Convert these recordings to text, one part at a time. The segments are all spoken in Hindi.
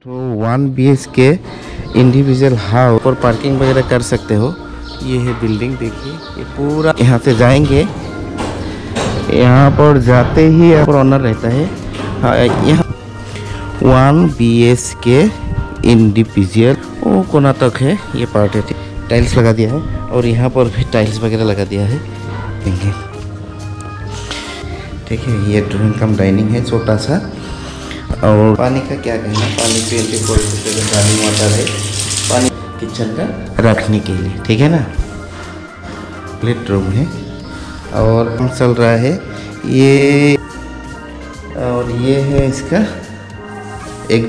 तो 1 BHK इंडिविजुअल हाउस और पार्किंग वगैरह कर सकते हो। ये है बिल्डिंग, देखिए ये पूरा। यहाँ से जाएंगे, यहाँ पर जाते ही यहाँ पर ऑनर रहता है। हाँ, यहाँ 1 BHK इंडिविजुअल वो कोना तक है ये पार्ट है। टाइल्स लगा दिया है और यहाँ पर भी टाइल्स वगैरह लगा दिया है। देंगे ठीक है। ये ड्राइंग कम डाइनिंग है छोटा सा। और पानी का क्या कहना, पानी 24/7 रनिंग वाटर है। पानी किचन का रखने के लिए, ठीक है ना। प्लेट रूम है और हम चल रहा है ये। और ये है इसका एक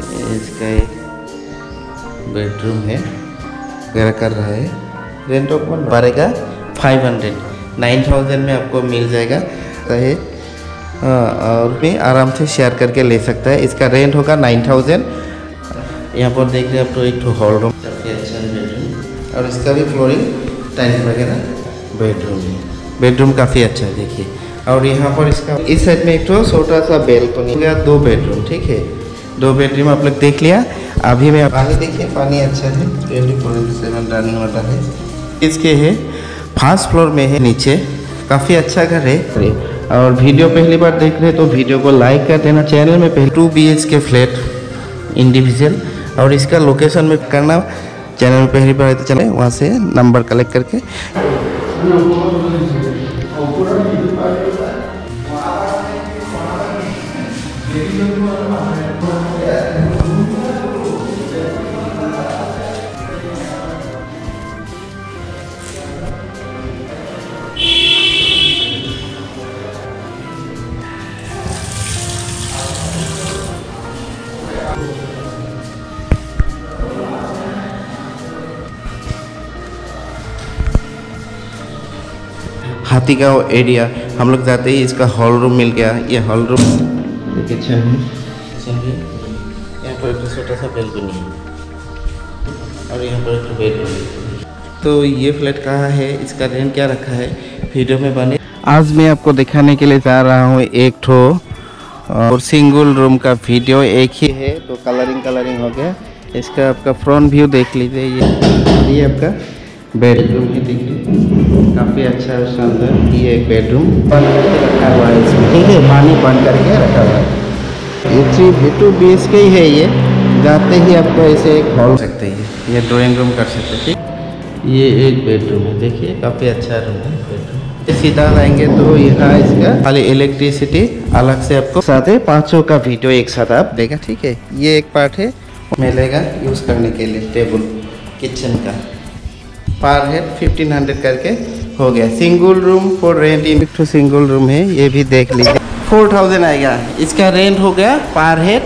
बेडरूम है वगैरह कर रहा है। रेंट ऑफ पड़ेगा 500, 9000 में आपको मिल जाएगा है। और भी आराम से शेयर करके ले सकता है। इसका रेंट होगा 9000। यहाँ पर देख रहे हैं आप तो एक हॉल रूम, काफ़ी अच्छा बेडरूम। और इसका भी फ्लोरिंग टाइल्स वगैरह बेडरूम है। बेडरूम काफ़ी अच्छा है देखिए। और यहाँ पर इसका इस साइड में एक तो छोटा सा बेल्कनी का 2 बेडरूम, ठीक है। 2 बेडरूम आप लोग देख लिया। अभी मैं पानी देखिए, पानी अच्छा है, 24/7 रनिंग वाटर है। इसके है 1st फ्लोर में है नीचे। काफ़ी अच्छा घर है। और वीडियो पहली बार देख रहे हैं तो वीडियो को लाइक कर देना। चैनल में पहले 2 BHK फ्लैट इंडिविजुअल और इसका लोकेशन में करना। चैनल में पहली बार तो चले वहाँ से नंबर कलेक्ट करके। हाथीगांव एरिया हम लोग जाते ही इसका हॉल रूम मिल गया। ये हॉल रूम किचन है, किचन भी। यहाँ पर एक छोटा सा बेल्कनी है और यहाँ पर एक बेडरूम है। तो ये फ्लैट कहाँ है, इसका रेंट क्या रखा है वीडियो में बने। आज मैं आपको दिखाने के लिए जा रहा हूँ एक ठो और सिंगल रूम का वीडियो। एक ही है तो कलरिंग हो गया। इसका आपका फ्रंट व्यू देख लीजिए। ये आपका बेडरूम है, देखिए काफ़ी अच्छा है, शानदार। ये एक बेडरूम बंद करके रखा हुआ है इसमें, ठीक है। पानी बंद करके रखा हुआ है। ये 2 BHK ही है। ये जाते ही आपको ऐसे एक हॉल सकते हैं, ये ड्राइंग रूम कर सकते हैं, ठीक। ये एक बेडरूम है, देखिए काफ़ी अच्छा रूम है बेडरूम। सीधा लाएंगे तो यहाँ इसका खाली इलेक्ट्रिसिटी अलग से आपको साथ है। 500 का वीडियो एक साथ आप देगा, ठीक है। ये एक पार्ट है मिलेगा यूज़ करने के लिए। टेबल किचन का पर हेड 1500 करके हो गया। Single room for rent in two single room है। ये भी देख लीजिए 4000 आएगा। इसका रेंट हो गया पर हेड।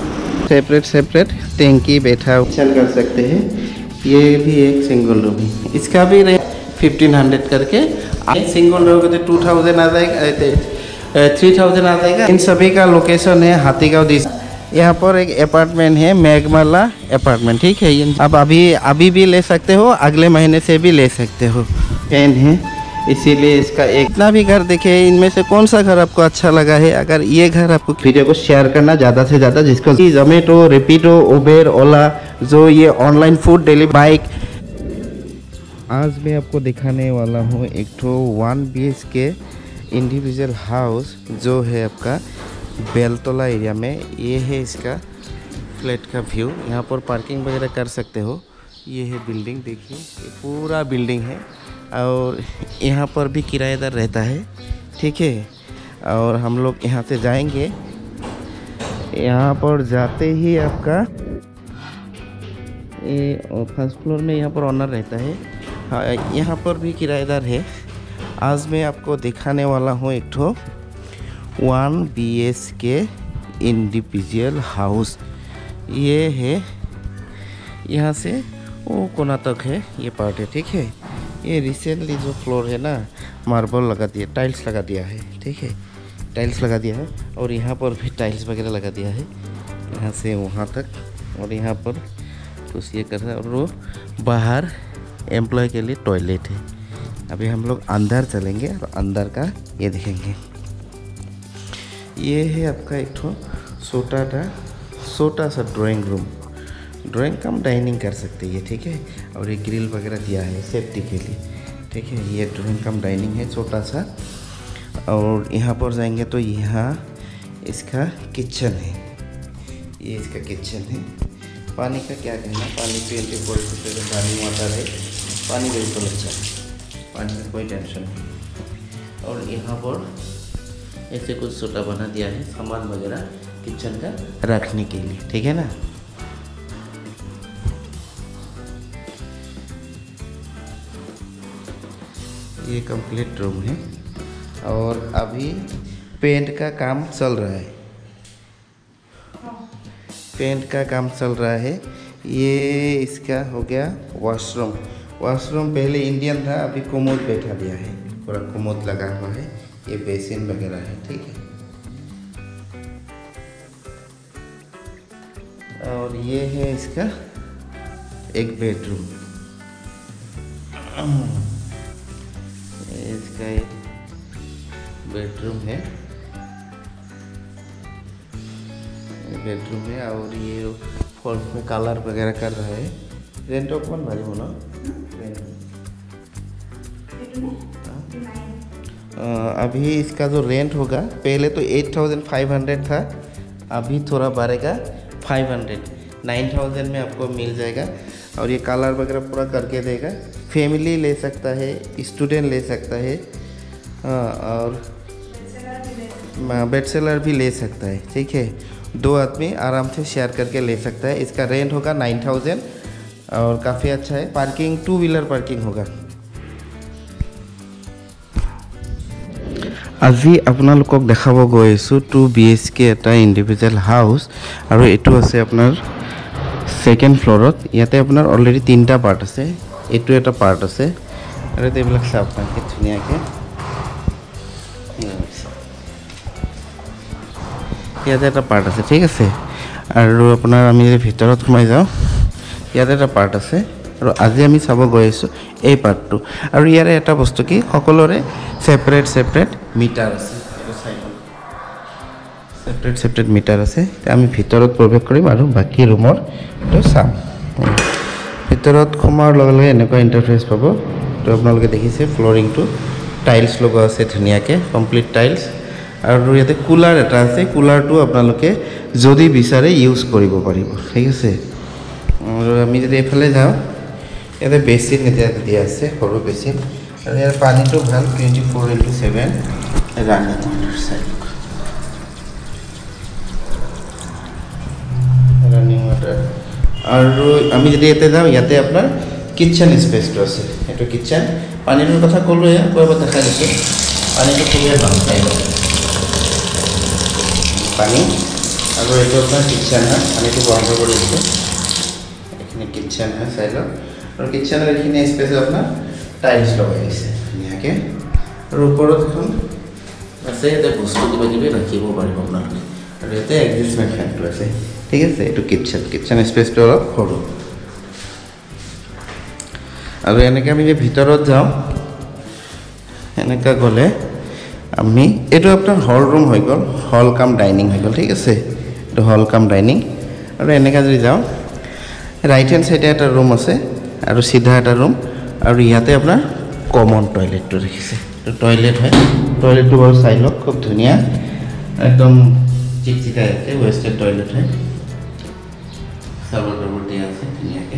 सेपरेट टैंकी बैठा चल कर सकते हैं। ये भी एक सिंगल रूम है। इसका भी रेंट 1500 करके। सिंगल रूम तो 2000 आ जाएगा, 3000 आ जाएगा। इन सभी का लोकेशन है हाथीगांव। यहाँ पर एक अपार्टमेंट है, मेघमाला अपार्टमेंट, ठीक है। अब अभी भी ले सकते हो, अगले महीने से भी ले सकते हो। फैन है इसीलिए इसका एक इतना भी घर देखे। इनमें से कौन सा घर आपको अच्छा लगा है। अगर ये घर आपको, वीडियो को शेयर करना ज़्यादा से ज़्यादा, जिसको जोमेटो, रेपिडो, उबेर, ओला, जो ये ऑनलाइन फूड डिलीवरी बाइक। आज मैं आपको दिखाने वाला हूँ एक ठो 1 BHK इंडिविजुअल हाउस जो है आपका बेलतला एरिया में। ये है इसका फ्लैट का व्यू। यहाँ पर पार्किंग वगैरह कर सकते हो। ये है बिल्डिंग, देखिए ये पूरा बिल्डिंग है। और यहाँ पर भी किराएदार रहता है, ठीक है। और हम लोग यहाँ से जाएंगे, यहाँ पर जाते ही आपका ये 1st फ्लोर में यहाँ पर ऑनर रहता है। हाँ, यहाँ पर भी किराएदार है। आज मैं आपको दिखाने वाला हूँ एक ठो 1 BHK इंडिविजुअल हाउस। ये है यहाँ से वो कोना तक है ये पार्ट है, ठीक है। ये रिसेंटली जो फ्लोर है ना, मार्बल लगा दिया, टाइल्स लगा दिया है, ठीक है। टाइल्स लगा दिया है और यहाँ पर भी टाइल्स वगैरह लगा दिया है, यहाँ से वहाँ तक। और यहाँ पर कुछ ये कर रहा है। और वो बाहर एम्प्लॉय के लिए टॉयलेट है। अभी हम लोग अंदर चलेंगे और अंदर का ये देखेंगे। ये है आपका एक छोटा सा drawing room. Drawing cum dining कर सकते हैं, ठीक है। और ये ग्रिल वगैरह दिया है सेफ्टी के लिए, ठीक है। ये ड्राइंग कम डाइनिंग है छोटा सा। और यहाँ पर जाएंगे तो यहाँ इसका किचन है, ये इसका किचन है। पानी का क्या कहना, पानी 24/7 पानी वाटर है, पानी बिल्कुल अच्छा है, पानी में कोई टेंशन नहीं। और यहाँ पर ऐसे कुछ छोटा बना दिया है सामान वगैरह किचन का रखने के लिए, ठीक है ना। ये कंप्लीट रूम है और अभी पेंट का काम चल रहा है, पेंट का काम चल रहा है। ये इसका हो गया वॉशरूम। वॉशरूम पहले इंडियन था, अभी कोमोड बैठा दिया है, पूरा कोमोड लगा हुआ है। ये बेसिन वगैरह है, ठीक है। और ये है इसका एक बेडरूम, इसका एक बेडरूम है, बेडरूम है। और ये फॉल्स में कलर वगैरह कर रहा है। रेंट कौन भारी बोलो, अभी इसका जो रेंट होगा, पहले तो 8,500 था, अभी थोड़ा बढ़ेगा 500, 9,000 में आपको मिल जाएगा। और ये कलर वगैरह पूरा करके देगा। फैमिली ले सकता है, स्टूडेंट ले सकता है, और बैचलर भी ले सकता है, ठीक है। 2 आदमी आराम से शेयर करके ले सकता है। इसका रेंट होगा 9,000 और काफ़ी अच्छा है। पार्किंग 2 व्हीलर पार्किंग होगा। আজি আপোনালোকক দেখাব গৈ আছোঁ 2 BHK এটা ইণ্ডিভিজুৱেল হাউচ, আৰু এইটো আছে আপোনাৰ ছেকেণ্ড ফ্ল'ৰত। ইয়াতে আপোনাৰ অলৰেডি 3টা পাৰ্ট আছে, এইটো এটা পাৰ্ট আছে, আৰু এইবিলাক চাওক আপোনালোকে ধুনীয়াকৈ। ইয়াতে এটা পাৰ্ট আছে, ঠিক আছে। আৰু আপোনাৰ আমি যদি ভিতৰত সোমাই যাওঁ, ইয়াতে এটা পাৰ্ট আছে। আৰু আজি আমি চাব গৈ আছোঁ এই পাৰ্টটো। আৰু ইয়াৰে এটা বস্তু কি, সকলোৰে ছেপাৰেট মিটাৰ আছে, ছেপাৰেট মিটাৰ আছে। আমি ভিতৰত প্ৰৱেশ কৰিম আৰু বাকী ৰুমৰ এইটো চাম। ভিতৰত সোমোৱাৰ লগে লগে এনেকুৱা ইণ্টাৰফেচ পাব। তো আপোনালোকে দেখিছে ফ্ল'ৰিংটো টাইলছ লগোৱা আছে ধুনীয়াকৈ, কমপ্লিট টাইলছ। আৰু ইয়াতে কুলাৰ এটা আছে, কুলাৰটো আপোনালোকে যদি বিচাৰে ইউজ কৰিব পাৰিব, ঠিক আছে। আৰু আমি যদি এইফালে যাওঁ, ইয়াতে বেচিন এতিয়া দিয়া আছে, সৰু বেচিন। আৰু ইয়াৰ পানীটো ভাল, 24/7 running water side, running water. আৰু আমি যদি ইয়াতে যাওঁ, ইয়াতে আপোনাৰ কিটচেন স্পেচটো আছে, এইটো কিটচেন। পানীটোৰ কথা ক'লোৱে, আকৌ এবাৰ দেখাই দিছোঁ। পানীটো খুবেই ভাল চাই লওক, পানী। আৰু এইটো আপোনাৰ কিটচেন হয়, পানীটো বন্ধ কৰি দিছোঁ। এইখিনি কিটচেন হয়, চাই লওক। আৰু কিটচেনৰ এইখিনি স্পেচত আপোনাৰ টাইলছ লগাই দিছে ধুনীয়াকৈ। আৰু ওপৰত এখন আছে, ইয়াতে বস্তু কিবা কিবি ৰাখিব পাৰিব আপোনালোকে। আৰু ইয়াতে এডজাষ্টমেণ্ট ফেনটো আছে, ঠিক আছে। এইটো কিটচেন স্পেচটো অলপ সৰু। আৰু এনেকৈ আমি যে ভিতৰত যাওঁ, এনেকুৱা গ'লে আমি এইটো আপোনাৰ হল ৰুম হৈ গ'ল, হল কাম ডাইনিং হৈ গ'ল, ঠিক আছে। এইটো হল কাম ডাইনিং। আৰু এনেকৈ যদি যাওঁ, ৰাইট হেণ্ড চাইডে এটা ৰুম আছে আৰু চিধা এটা ৰুম। আৰু ইয়াতে আপোনাৰ কমন টয়লেটটো ৰাখিছে, এইটো টয়লেট হয়। টয়লেটটো বাৰু চাই লওক, খুব ধুনীয়া, একদম চিকচিকা। ইয়াতে ৱেষ্টাৰ্ণ টয়লেট হয়, চাবৰ টাবৰ দিয়া আছে ধুনীয়াকৈ।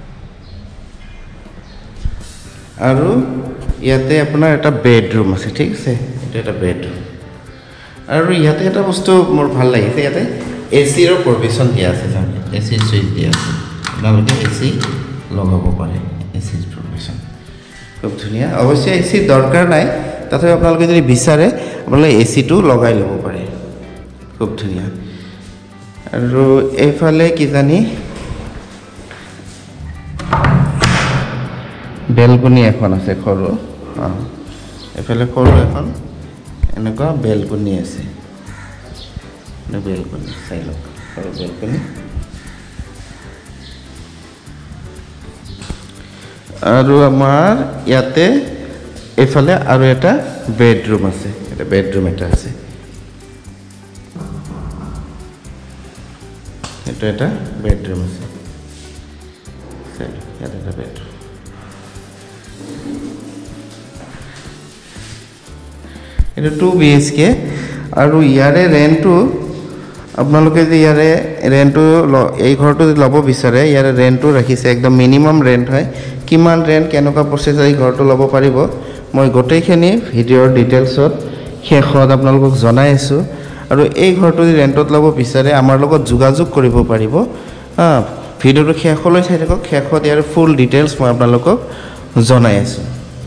আৰু ইয়াতে আপোনাৰ এটা বেডৰুম আছে, ঠিক আছে। এইটো এটা বেডৰুম। আৰু ইয়াতে এটা বস্তু মোৰ ভাল লাগিছে, ইয়াতে এচিৰো প্ৰভিশ্যন দিয়া আছে, এচিৰ চুইচ দিয়া আছে, আপোনালোকে এচি লগাব পাৰে, এচিৰ প্ৰভিশ্যন খুব ধুনীয়া। অৱশ্যে এচিৰ দৰকাৰ নাই, তথাপি আপোনালোকে যদি বিচাৰে আপোনালোকে এচিটো লগাই ল'ব পাৰে, খুব ধুনীয়া। আৰু এইফালে কিজানি বেলকনি এখন আছে সৰু, এইফালে সৰু এখন এনেকুৱা বেলকনি আছে, বেলকনি চাই লওক, সৰু বেলকনি। আৰু আমাৰ ইয়াতে এইফালে আৰু এটা বেডৰুম আছে, এটা বেডৰুম এটা আছে, এইটো এটা বেডৰুম আছে। साइड ইয়াত এটা বেডৰুম এটা 2 BHK আৰু ইয়াৰে ৰেন্টটো আপোনালোকে যে ইয়াৰে ৰেন্টটো এই ঘৰটো ল'ব বিচাৰে ইয়াৰে ৰেন্টটো ৰাখিছে একদম মিনিমাম ৰেন্ট হয় কিমান ৰেন্ট কেনেকুৱা প্ৰসেস এই ঘৰটো ল'ব পাৰিব মই গোটেইখিনি ভিডিঅ'ৰ ডিটেইলছত শেষত আপোনালোকক জনাই আছো আৰু এই ঘৰটো যদি ৰেন্টত ল'ব বিচাৰে আমাৰ লগত যোগাযোগ কৰিব পাৰিব ভিডিঅ'টো শেষলৈ চাই থাকক শেষত ইয়াৰ ফুল ডিটেইলছ মই আপোনালোকক জনাই আছো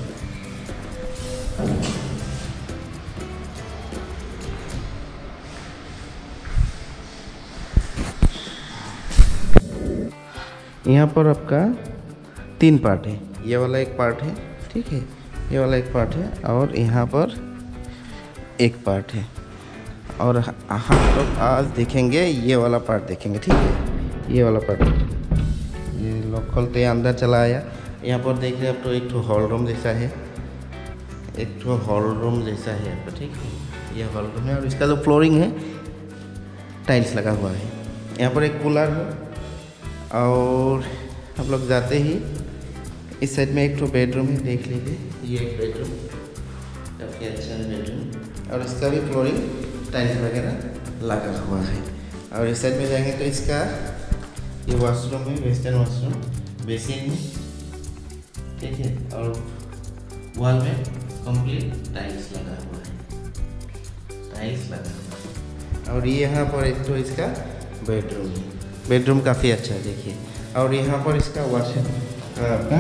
यहाँ पर आपका 3 पार्ट है ये वाला एक पार्ट है ठीक है ये वाला एक पार्ट है और यहाँ पर एक पार्ट है और हम लोग आज देखेंगे ये वाला पार्ट देखेंगे ठीक है ये वाला पार्ट ये लोग खोलते अंदर चला आया यहाँ पर देख रहे हैं आप तो एक हॉल रूम जैसा है एक हॉल रूम जैसा है आपका ठीक है ये हॉल रूम है और इसका जो फ्लोरिंग है टाइल्स लगा हुआ है यहाँ पर एक कूलर है और हम लोग जाते ही इस साइड में एक बेडरूम है देख लीजिए ये एक बेडरूम काफ़ी अच्छा बेडरूम और इसका भी फ्लोरिंग टाइल्स वगैरह लगा हुआ है और इस साइड में जाएंगे तो इसका ये वॉशरूम है वेस्टर्न वॉशरूम बेसिन में ठीक है और वॉल में कंप्लीट टाइल्स लगा हुआ है टाइल्स लगा हुआ है और ये यहाँ पर एक तो इसका बेडरूम है बेडरूम काफ़ी अच्छा है देखिए और यहाँ पर इसका वॉशर आपका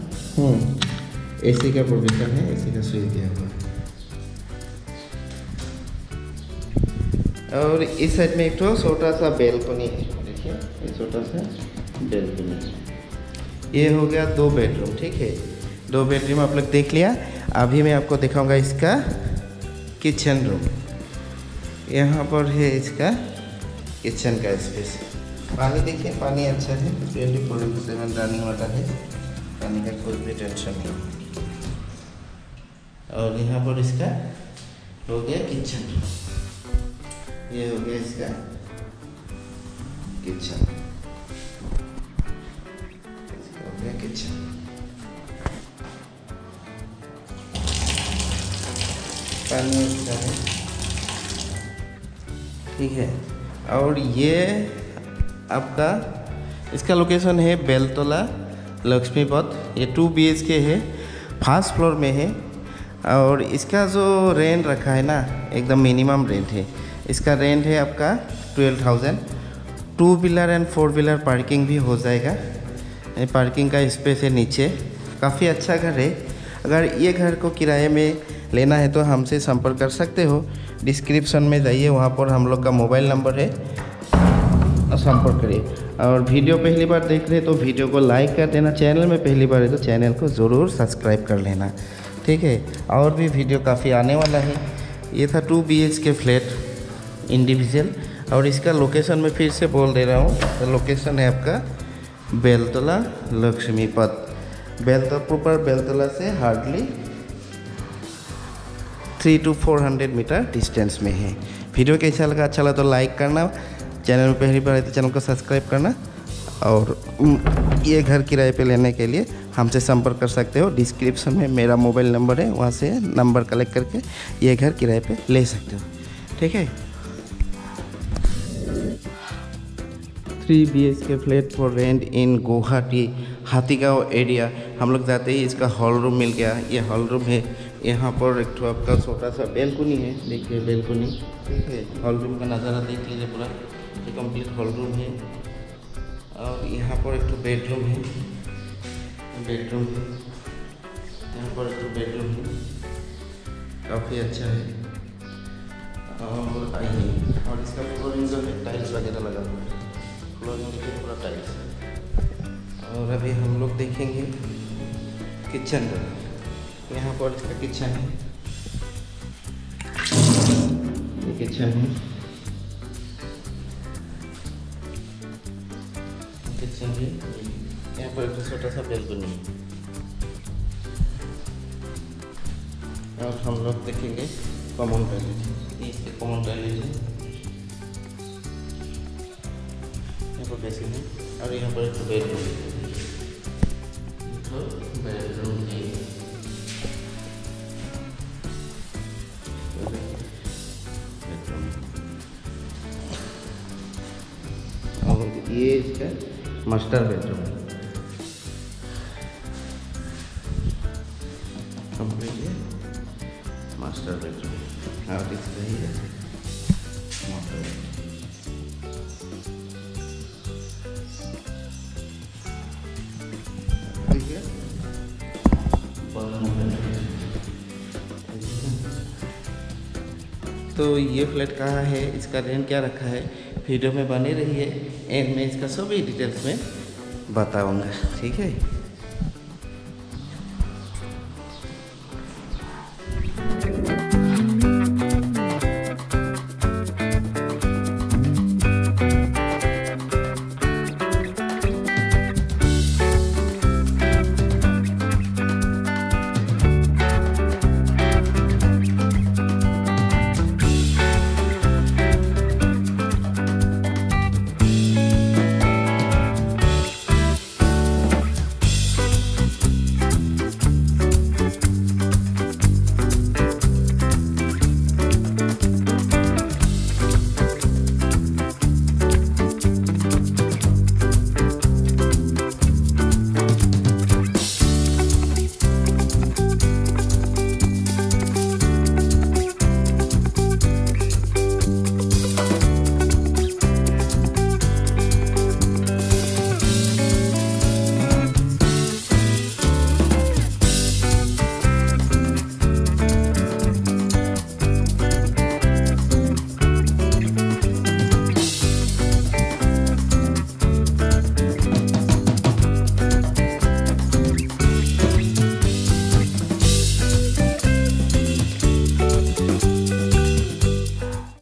एसी का प्रोविजन है एसी का स्विच दिया हुआ है और इस साइड में एक तो छोटा सा बेलकनी है देखिए ये छोटा सा बेलकनी ये हो गया 2 बेडरूम ठीक है 2 बेडरूम आप लोग देख लिया अभी मैं आपको दिखाऊंगा इसका किचन रूम यहाँ पर है इसका किचन का स्पेस पानी देखिए पानी अच्छा है 24/7 रनिंग वाटर है पानी का कोई भी टेंशन नहीं और यहाँ पर इसका हो गया किचन ये हो गया इसका किचन हो गया किचन पानी अच्छा है ठीक है और ये आपका इसका लोकेशन है बेलतला लक्ष्मीपथ ये 2 BHK है फर्स्ट फ्लोर में है और इसका जो रेंट रखा है ना एकदम मिनिमम रेंट है इसका रेंट है आपका 12,000 2 व्हीलर एंड 4 व्हीलर पार्किंग भी हो जाएगा पार्किंग का स्पेस है नीचे काफ़ी अच्छा घर है अगर ये घर को किराए में लेना है तो हमसे संपर्क कर सकते हो डिस्क्रिप्शन में जाइए वहाँ पर हम लोग का मोबाइल नंबर है संपर्क करिए और वीडियो पहली बार देख रहे तो वीडियो को लाइक कर देना चैनल में पहली बार है तो चैनल को ज़रूर सब्सक्राइब कर लेना ठीक है और भी वीडियो काफ़ी आने वाला है ये था 2 BHK फ्लैट इंडिविजुअल और इसका लोकेशन मैं फिर से बोल दे रहा हूँ तो लोकेशन है आपका बेलतला लक्ष्मीपथ बेलतला प्रॉपर बेलतला से हार्डली 300 to 400 मीटर डिस्टेंस में है वीडियो कैसा लगा अच्छा लगा तो लाइक करना चैनल में पहली बार आए तो चैनल को सब्सक्राइब करना और ये घर किराए पे लेने के लिए हमसे संपर्क कर सकते हो डिस्क्रिप्शन में मेरा मोबाइल नंबर है वहाँ से नंबर कलेक्ट करके ये घर किराए पे ले सकते हो ठीक है 3 BHK flat for rent in Guwahati Hathigaon area हम लोग जाते ही इसका हॉल रूम मिल गया ये हॉल रूम है यहाँ पर एक तो आपका छोटा सा बेलकुनी है देखिए बेलकुनी ठीक है हॉल रूम का नज़ारा देख लीजिए पूरा ये कंप्लीट हॉल रूम है और यहाँ पर एक तो बेडरूम है यहाँ पर एक तो बेडरूम है काफ़ी अच्छा है और आइए और इसका फ्लोरिंग जो है टाइल्स वगैरह लगा हुआ है फ्लोरिंग देखिए पूरा टाइल्स और अभी हम लोग देखेंगे किचन रूम यहाँ पर इसका किचन है ये किचन है किचन है यहाँ पर एक छोटा सा बेलकुनी और हम लोग देखेंगे कॉमन टॉयलेट ये इसके कॉमन टॉयलेट है यहाँ पर बेसिन है और यहाँ पर एक बेडरूम तो बेडरूम है, और ये इसका मास्टर बेडरूम है। कंप्लीट है मास्टर बेडरूम और इसका ही है मास्टर बेडरूम। ठीक है, तो ये फ्लैट कहाँ है, इसका रेंट क्या रखा है, वीडियो में बने रहिए, एंड में इसका सभी डिटेल्स में बताऊंगा। ठीक है।